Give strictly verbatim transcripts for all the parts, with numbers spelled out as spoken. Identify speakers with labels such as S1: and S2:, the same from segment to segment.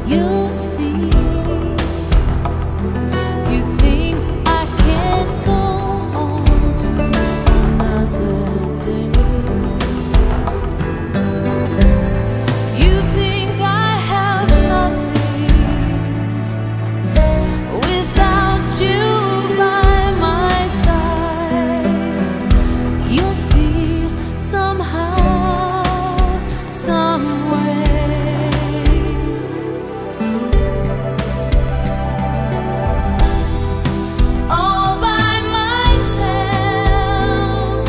S1: you'll see. You think I can't go on another day. You think I have nothing without you by my side. You'll see somehow, some way. All by myself,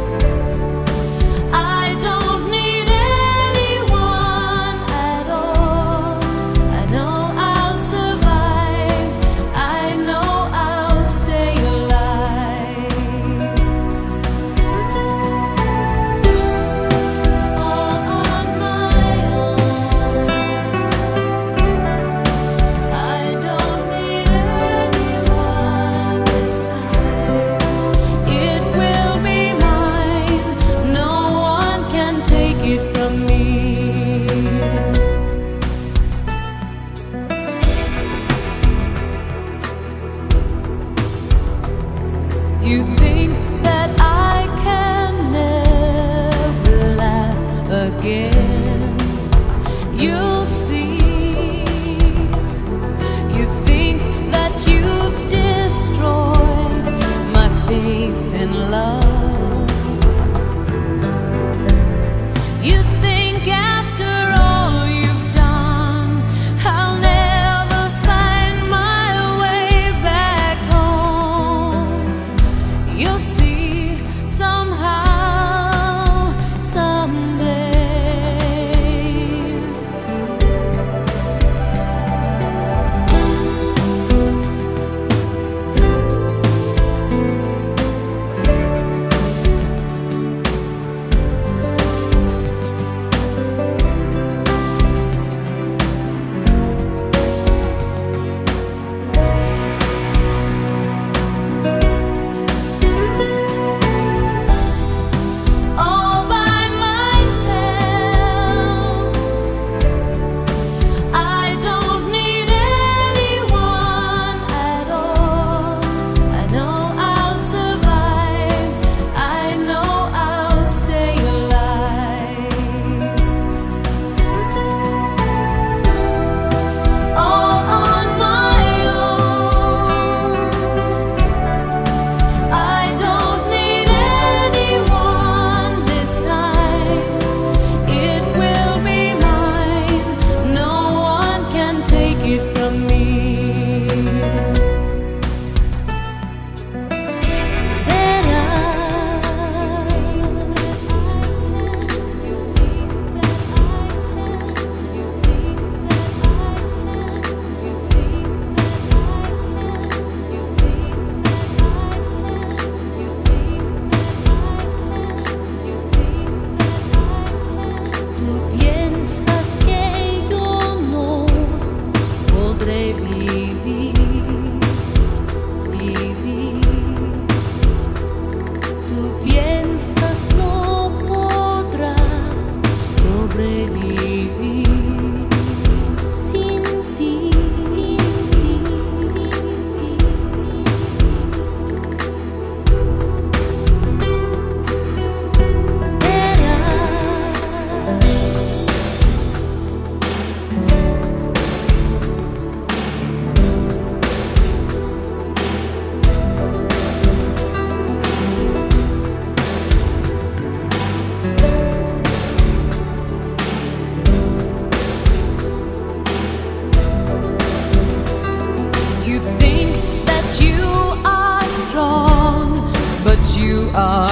S1: I don't need anyone at all. I know I'll survive, I know I'll stay alive. All on my own, I don't need anyone this time. It will be mine, no one can take it from me. You think that I can never laugh again. You'll see. You think that you've destroyed my faith in love. You think after all you've done, I'll never find my way back home. You'll see somehow, someday. All by myself, I don't need anyone at all. I know I'll survive, I know I'll stay alive. All on my own, I don't need anyone this time. It will be mine, no one can take it from me. That I, you think that I can, you think that I can, you think that I can, you think that I can, you think that I can, you think that I can. Tú piensas que yo no podré vivir, vivir. Tú piensas no podrá sobrevivir sin ti, sin ti, sin ti, You think that you are strong, but you are